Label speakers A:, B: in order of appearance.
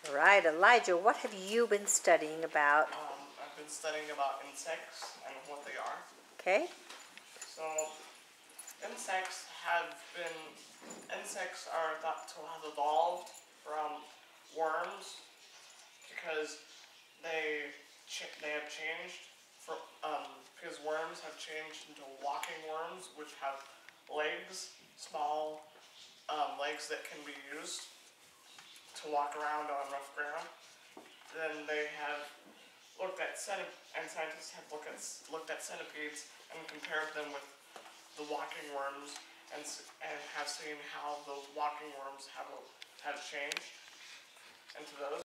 A: All right, Elijah, what have you been studying about?
B: I've been studying about insects and what they are.
A: Okay.
B: So, insects are thought to have evolved from worms because they have changed because worms have changed into walking worms, which have legs, small legs that can be used to walk around on rough ground. Then they have scientists have looked at centipedes and compared them with the walking worms and have seen how the walking worms have changed into those.